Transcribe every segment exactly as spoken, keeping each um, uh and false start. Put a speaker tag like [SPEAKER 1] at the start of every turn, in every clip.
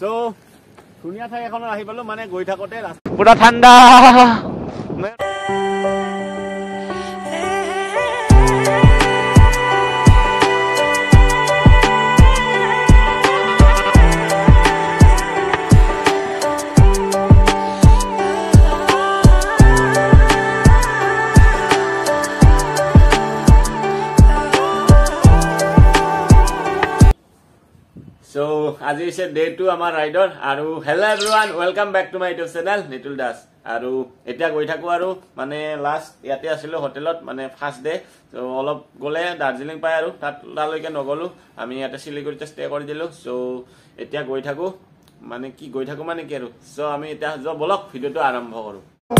[SPEAKER 1] so ধুনীয়া ঠাই এখনত আহি পালো মানে গৈ থাকোতে
[SPEAKER 2] পুৰা ঠাণ্ডা
[SPEAKER 1] So, আজি হৈছে ডে টু আমাৰ ৰাইডৰ আৰু hello' everyone welcome back to my YouTube channel Nitul Das আৰু এতিয়া গৈ থাকো আৰু মানে লাষ্ট ইয়াতে আছিলো হোটেলত মানে ফাৰ্ষ্ট ডে সো অলপ গলে দাৰ্জিলিং পাই আৰু তাত তালৈকে নগলো আমি ইয়াতে শিলিগুড়িতে ষ্টে কৰি দিলো সো এতিয়া গৈ থাকো মানে কি গৈ থাকো মানে কি আৰু সো আমি এতিয়া য বলক ভিডিওটো আৰম্ভ কৰো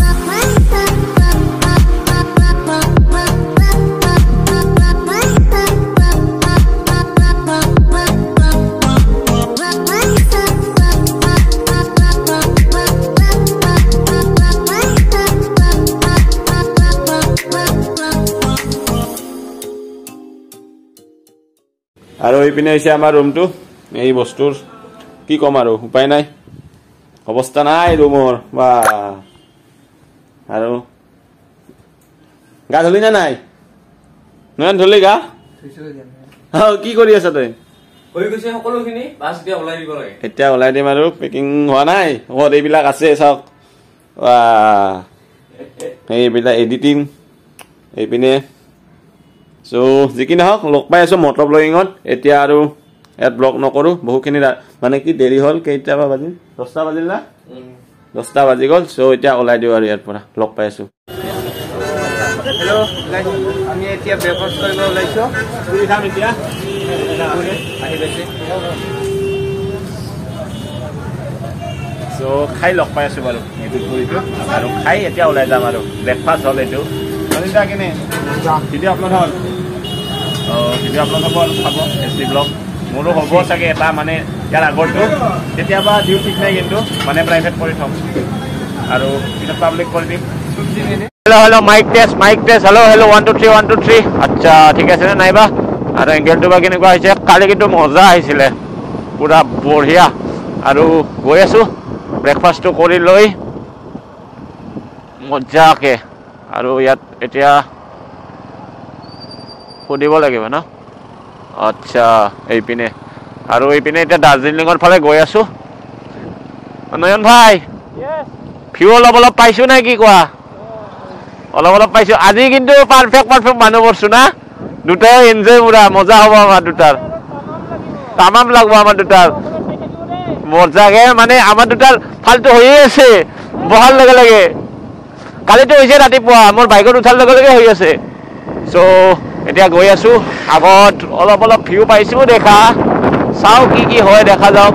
[SPEAKER 1] আৰু এইপিনে হৈছে আমাৰ ৰুমটো এই বস্তুৰ কি কম আৰু উপায় নাই অৱস্থা নাই ৰুমৰ বা আৰু গা ধুলি না নাই নয়ন ধুলি গা কি কৰি আছ তই
[SPEAKER 2] হৈ গৈছে সকলোখিনি বাছ দিয়া ওলাই দিব লাগে
[SPEAKER 1] এতিয়া ওলাই দিম আৰু পেকিং হোৱা নাই ঘৰত এইবিলাক আছে চাওক এইবিলাক এডিটিং এইপিনে সো যিকি নহওক লগ পাই আছো মটৰ ব্লগিঙত এতিয়া আৰু ইয়াত ব্লগ নকৰো বহুখিনি মানে কি দেৰি হ'ল কেইটা বাজিল দহটা বাজিল না দহটা বাজি গ'ল সো এতিয়া ওলাই দিওঁ আৰু ইয়াৰ পৰা লগ পাই আছো
[SPEAKER 2] হেল্ল' গাইজ আমি এতিয়া ব্ৰেকফাষ্ট কৰিব ওলাইছো
[SPEAKER 1] পুৰি খাম এতিয়া
[SPEAKER 2] আহি গৈছে
[SPEAKER 1] সো খাই লগ পাই আছো বাৰু এইটো পুৰিটো আৰু খাই এতিয়া ওলাই যাম আৰু ব্ৰেকফাষ্ট হ'ল এইটো এতিয়া কেনে ভিডিঅ' আপলোড হ'ল অঁ ভিডিঅ' আপলোড হ'ব আৰু চাব এছ ডি ব্লগ মোৰো হ'ব চাগে এটা মানে ইয়াৰ আগৰটো কেতিয়াবা দিওঁ ঠিক নাই কিন্তু মানে প্ৰাইভেট কৰি থ'ম আৰু পিছত পাব্লিক কৰি দিম
[SPEAKER 2] hello' hello' mike test mike test hello' hello' one two three one two three আচ্ছা ঠিক আছে নে নাইবা আৰু এংগেলটো বা কেনেকুৱা হৈছে কালি কিন্তু মজা আহিছিলে পুৰা বঢ়িয়া আৰু গৈ আছোঁ ব্ৰেকফাষ্টটো কৰি লৈ মজাকৈ আৰু ইয়াত এতিয়া সুধিব লাগিব ন আচ্ছা এইপিনে আৰু এইপিনে এতিয়া দাৰ্জিলিঙৰ ফালে গৈ আছো নয়ন ভাই ভিউ অলপ অলপ পাইছো নে কি কোৱা অলপ অলপ পাইছো আজি কিন্তু পাৰফেক্ট পাৰফেক্ট মানুহ পৰছো না দুটাই এনজয় পুৰা মজা হ'ব আমাৰ দুটাৰ তামাম লাগব আমাৰ দুটাৰ মজাকে মানে আমাৰ দুটাৰ ফালতু হৈয়ে আছে বহাৰ লগে লগে কালিতো হৈছে ৰাতিপুৱা মোৰ বাইকত উঠাৰ লগে লগে হৈ আছে সো এতিয়া গৈ আছো আগত অলপ অলপ ভিউ পাইছো দেখা চাও কি কি হয় দেখা যাওক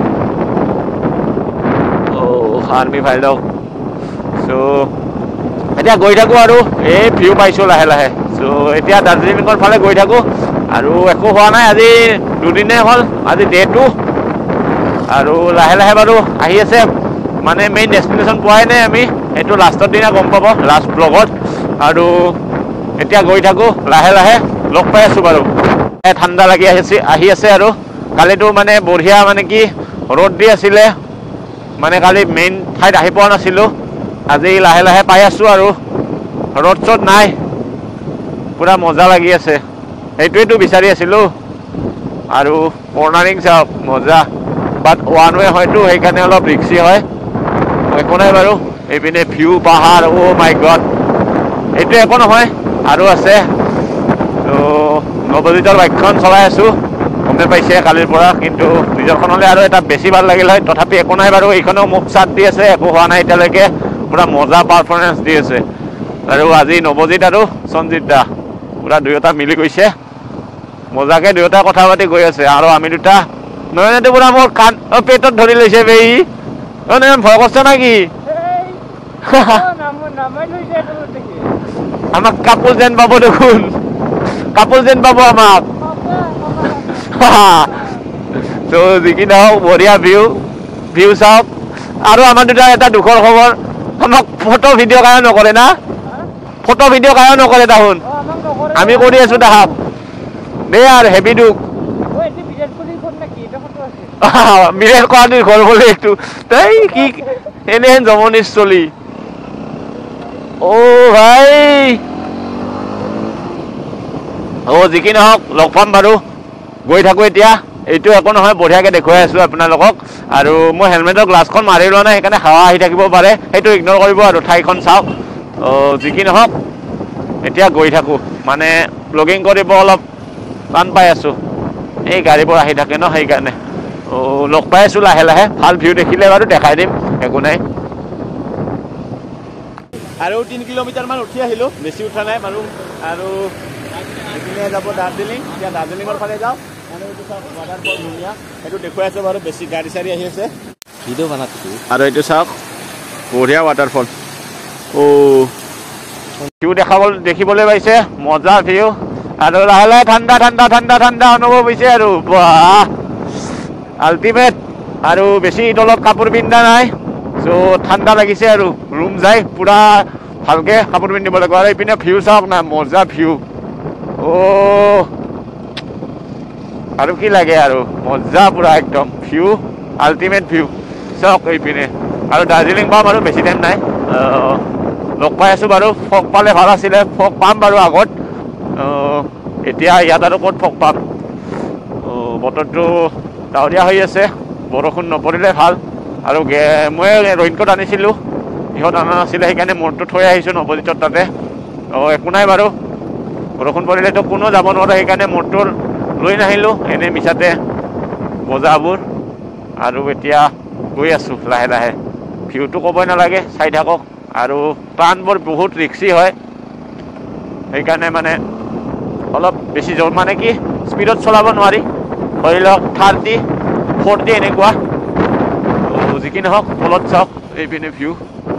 [SPEAKER 2] অ' আৰ্মি ফাইল দিয়ক সো এতিয়া গৈ থাকো আৰু এই ভিউ পাইছো লাহে লাহে সো এতিয়া দাৰ্জিলিঙৰ ফালে গৈ থাকো আৰু একো হোৱা নাই আজি দুদিনে হ'ল আজি ডে টু আৰু লাহে লাহে বাৰু আহি আছে মানে মেইন ডেষ্টিনেশ্যন পোৱাই নাই আমি সেইটো লাষ্টৰ দিনা গম পাব লাষ্ট ব্লগত আৰু এতিয়া গৈ থাকো লাহে লাহে লগ পাই আছো বাৰু ঠাণ্ডা লাগি আহিছে আহি আছে আৰু কালিতো মানে বঢ়িয়া মানে কি ৰ'দ দি আছিলে মানে কালি মেইন ঠাইত আহি পোৱা নাছিলোঁ আজি লাহে লাহে পাই আছো আৰু ৰ'দ চ'দ নাই পুৰা মজা লাগি আছে সেইটোৱেতো বিচাৰি আছিলোঁ আৰু কৰ্ণাৰিং চাওক মজা বাট ওৱান ৱে হয়তো সেইকাৰণে অলপ ৰিক্সি হয় একো নাই বাৰু এইপিনে ভিউ পাহাৰ অ' মাই গড এইটো একো নহয় আৰু আছে তো নৱজিতৰ বাইকখন চলাই আছোঁ গমে পাইছে কালিৰ পৰা কিন্তু নিজৰখন হ'লে আৰু এটা বেছি ভাল লাগিল হয় তথাপি একো নাই বাৰু এইখনেও মোক চাট দি আছে একো হোৱা নাই এতিয়ালৈকে পুৰা মজা পাৰফৰ্মেঞ্চ দি আছে আৰু আজি নৱজিত আৰু সঞ্জিত দা পুৰা দুয়োটা মিলি গৈছে মজাকৈ দুয়োটা কথা পাতি গৈ আছে আৰু আমি দুটা নয়নেতো পুৰা মোৰ কাণ পেটত ধৰি লৈছে বেই অ' নয়ন ভয় কৰিছ নেকি আমাক কাপোৰ যেন পাব দেখোন কাপোৰ যেন পাব আমাক তো যিকি নহওক বঢ়িয়া ভিউ ভিউ চাওক আৰু আমাৰ দুটাৰ এটা দুখৰ খবৰ আমাক ফটো ভিডিঅ' কাৰণে নকৰে না ফটো ভিডিঅ' কাৰণে নকৰে তাহোন আমি কৰি আছো তাহাক দে আৰু হেভি দুখ মিৰেল কোৱানিৰ ঘৰ বোলে এইটো তাই কি এনেহেন জমনিৰ চলি অ ভাই অ যি কি নহওক লগ পাম বাৰু গৈ থাকো এতিয়া এইটো একো নহয় বঢ়িয়াকে দেখুৱাই আছো আপোনালোকক আৰু মই হেলমেটৰ গ্লাছখন মাৰি লোৱা নাই সেইকাৰণে হাৱা আহি থাকিব পাৰে সেইটো ইগনৰ কৰিব আৰু ঠাইখন চাওক অ যি কি নহওক এতিয়া গৈ থাকো মানে ব্লগিং কৰিব অলপ টান পাই আছো এই গাড়ীবোৰ আহি থাকে ন সেইকাৰণে অ লগ পাই আছো লাহে লাহে ভাল ভিউ দেখিলে বাৰু দেখাই দিম একো নাই আৰু তিনি কিলোমিটাৰ মান উঠি আহিলো বেছি উঠা নাই বাৰু আৰু এইপিনে যাব দাৰ্জিলিং এতিয়া দাৰ্জিলিঙৰ ফালে যাওঁ আৰু এইটো চাওক ৱাটাৰ ফল ধুনীয়া সেইটো দেখুৱাই আছো বাৰু বেছি গাড়ী চাড়ী আহি আছে ভিডিঅ' বনাইছো আৰু এইটো চাওক বঢ়িয়া ৱাটাৰফল অ ভিউ দেখাব দেখিবলৈ পাইছে মজা ভিউ আৰু লাহে লাহে ঠাণ্ডা ঠাণ্ডা ঠাণ্ডা ঠাণ্ডা অনুভৱ হৈছে আৰু বাহ আল্টিমেট আৰু বেছি তলত কাপোৰ পিন্ধা নাই চ' ঠাণ্ডা লাগিছে আৰু ৰুম যায় পুৰা ভালকে কাপোৰ পিন্ধিব লাগিব আৰু এইপিনে ভিউ চাওক না মজা ভিউ অ আৰু কি লাগে আৰু মজা পুৰা একদম ভিউ আল্টিমেট ভিউ চাওক এইপিনে আৰু দাৰ্জিলিং পাম আৰু বেছি টাইম নাই লগ পাই আছো বাৰু ফগ পালে ভাল আছিলে ফগ পাম বাৰু আগত এতিয়া ইয়াত আৰু ক'ত ফগ পাম বতৰটো ডাৱৰীয়া হৈ আছে বৰষুণ নপৰিলে ভাল আৰু মই ৰেইনকোট আনিছিলোঁ ইহঁত অনা নাছিলে সেইকাৰণে মূৰটো থৈ আহিছোঁ নৱজিতৰ তাতে অঁ একো নাই বাৰু বৰষুণ পৰিলেতো কোনো যাব নোৱাৰে সেইকাৰণে মূৰটো লৈ নাহিলোঁ এনেই মিছাতে বজাবোৰ আৰু এতিয়া গৈ আছোঁ লাহে লাহে ভিউটো ক'বই নালাগে চাই থাকক আৰু টাৰ্ণবোৰ বহুত ৰিক্সি হয় সেইকাৰণে মানে অলপ বেছি জোৰ মানে কি স্পীডত চলাব নোৱাৰি ধৰি লওক থাৰ্টি ফৰ্টি এনেকুৱা যি কি নহওক তলত চাওক এইপিনে ভিউ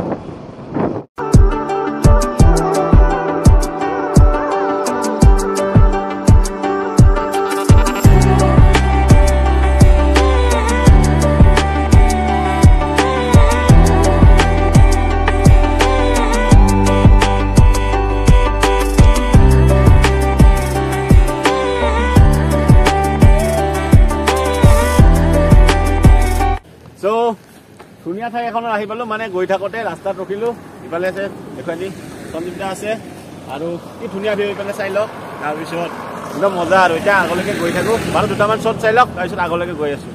[SPEAKER 2] ধুনীয়া ঠাই এখনত আহি পালো মানে গৈ থাকোঁতে ৰাস্তাত ৰখিলোঁ ইফালে আছে এইফালে সঞ্জীৱদা আছে আৰু কি ধুনীয়া ভিউ এইফালে চাই লওক তাৰপিছত একদম মজা আৰু এতিয়া আগলৈকে গৈ থাকোঁ বাৰু দুটামান শ্বট চাই লওক তাৰপিছত আগলৈকে গৈ আছোঁ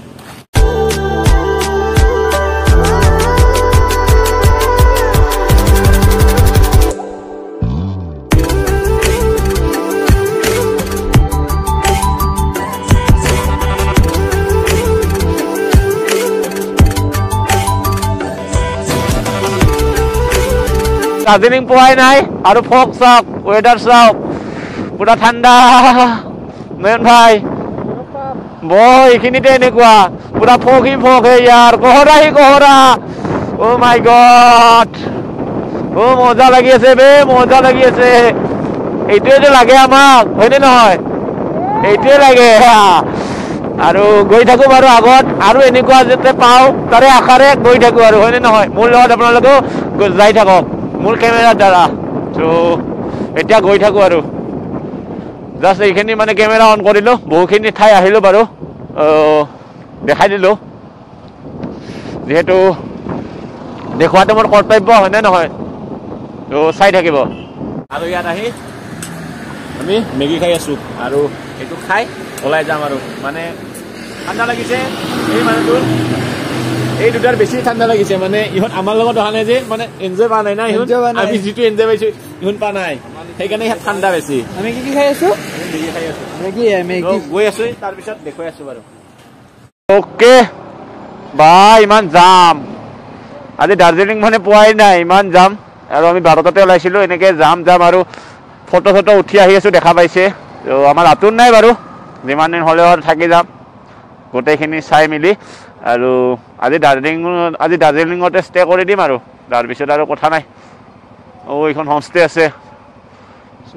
[SPEAKER 2] দাৰ্জিলিং পোৱাই নাই আৰু ফগ চাওক ৱেডাৰ চাওক পুৰা ঠাণ্ডা নয়ন ভাই বহ এইখিনিতে এনেকুৱা পুৰা ফগি ফগ হে ইয়াৰ কহৰা হি কহৰা অ মাই গড অ মজা লাগি আছে বে মজা লাগি আছে এইটোৱে লাগে আমাক হয়নে নহয় এইটোৱে লাগে আৰু গৈ থাকো বাৰু আগত আৰু এনেকুৱা যাতে পাওঁ তাৰে আশাৰে গৈ থাকো আৰু হয়নে নহয় মোৰ লগত আপোনালোকেও যাই থাকক মোৰ কেমেৰাৰ দ্বাৰা চ' এতিয়া গৈ থাকোঁ আৰু জাষ্ট এইখিনি মানে কেমেৰা অন কৰিলোঁ বহুখিনি ঠাই আহিলোঁ বাৰু দেখাই দিলোঁ যিহেতু দেখুৱাটো মোৰ কৰ্তব্য হয়নে নহয় ত' চাই থাকিব আৰু ইয়াত আহি আমি মেগী খাই আছোঁ আৰু এইটো খাই ওলাই যাম আৰু মানে ঠাণ্ডা লাগিছে এই মানুহটোৰ এই দুটাৰ বেছি ঠাণ্ডা লাগিছে মানে ইহঁত আমাৰ লগত অহা নাই যে মানে এনজয় পোৱা নাই না ইহঁত আমি যিটো এনজয় পাইছো ইহঁত পোৱা নাই সেইকাৰণে ইয়াত ঠাণ্ডা বেছি
[SPEAKER 3] আমি কি কি খাই আছো
[SPEAKER 2] মেগী খাই আছো
[SPEAKER 3] মেগী মেগী
[SPEAKER 2] গৈ আছো তাৰপিছত দেখুৱাই আছো বাৰু অ'কে বা ইমান যাম আজি দাৰ্জিলিং মানে পোৱাই নাই ইমান যাম আৰু আমি ভাৰততে ওলাইছিলোঁ এনেকৈ যাম যাম আৰু ফটো চটো উঠি আহি আছোঁ দেখা পাইছে ত' আমাৰ আতুৰ নাই বাৰু যিমান দিন হ'লেও থাকি যাম গোটেইখিনি চাই মেলি আৰু আজি দাৰ্জিলিং আজি দাৰ্জিলিঙতে ষ্টে কৰি দিম আৰু তাৰপিছত আৰু কথা নাই অঁ এইখন হোমষ্টে আছে চ'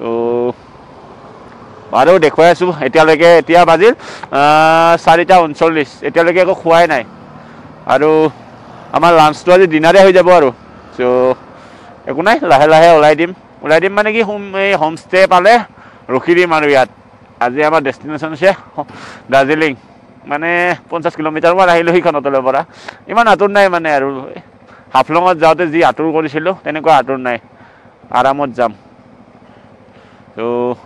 [SPEAKER 2] আৰু দেখুৱাই আছোঁ এতিয়ালৈকে এতিয়া বাজিল চাৰিটা ঊনচল্লিছ এতিয়ালৈকে একো খোৱাই নাই আৰু আমাৰ লাঞ্চটো আজি ডিনাৰে হৈ যাব আৰু চ' একো নাই লাহে লাহে ওলাই দিম ওলাই দিম মানে কি হোম এই হোমষ্টে পালে ৰখি দিম আৰু ইয়াত আজি আমাৰ ডেষ্টিনেশ্যন আছে দাৰ্জিলিং মানে পঞ্চাছ কিলোমিটাৰ মান আহিলোঁ সেইখন হোটেলৰ পৰা ইমান আঁতৰ নাই মানে আৰু হাফলঙত যাওঁতে যি আঁতৰ কৰিছিলোঁ তেনেকুৱা আঁতৰ নাই আৰামত যাম তো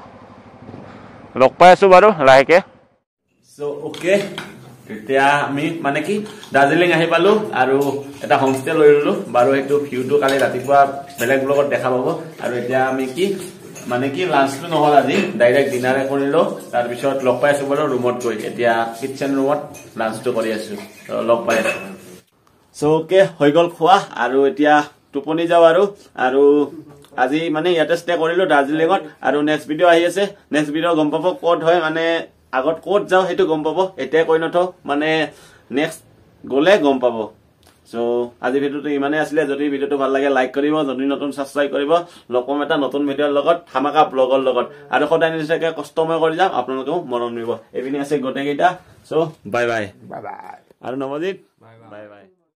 [SPEAKER 2] লগ পাই আছোঁ বাৰু লাহেকৈ
[SPEAKER 1] সো ওকে এতিয়া আমি মানে কি দাৰ্জিলিং আহি পালো আৰু এটা হোমষ্টে লৈ ললো বাৰু সেইটো ভিউটো কালি ৰাতিপুৱা বেলেগ ব্লগত দেখা পাব আৰু এতিয়া আমি কি মানে কি লাঞ্চটো নহল আজি ডাইৰেক্ট ডিনাৰে কৰিলো তাৰপিছত লগ পাই আছো বাৰু ৰুমত গৈ এতিয়া কিটচেন ৰুমত লাঞ্চটো কৰি আছো লগ পাই আছো সো ওকে হৈ গ'ল খোৱা আৰু এতিয়া টোপনি যাওঁ আৰু আৰু আজি মানে ইয়াতে ষ্টে কৰিলো দাৰ্জিলিঙত আৰু নেক্সট ভিডিঅ' আহি আছে নেক্সট ভিডিঅ' গম পাব ক'ত হয় মানে আগত ক'ত যাওঁ সেইটো গম পাব এতিয়া কৈ নথওঁ মানে নেক্সট গ'লে গম পাব সো আজি ভিডিঅ'টো ইমানেই আছিলে যদি ভিডিঅ'টো ভাল লাগে লাইক কৰিব যদি নতুন ছাবস্ক্ৰাইব কৰিব লগ পাম এটা নতুন ভিডিঅ'ৰ লগত ধামাকা ব্লগৰ লগত আৰু সদায় নিশ্চয়কৈ কষ্টময় কৰি যাম আপোনালোকেও মৰম দিব এইপিনে আছে গোটেইকেইটা so bye bye
[SPEAKER 2] bye bye
[SPEAKER 1] আৰু নৱজিত
[SPEAKER 2] বাই বাই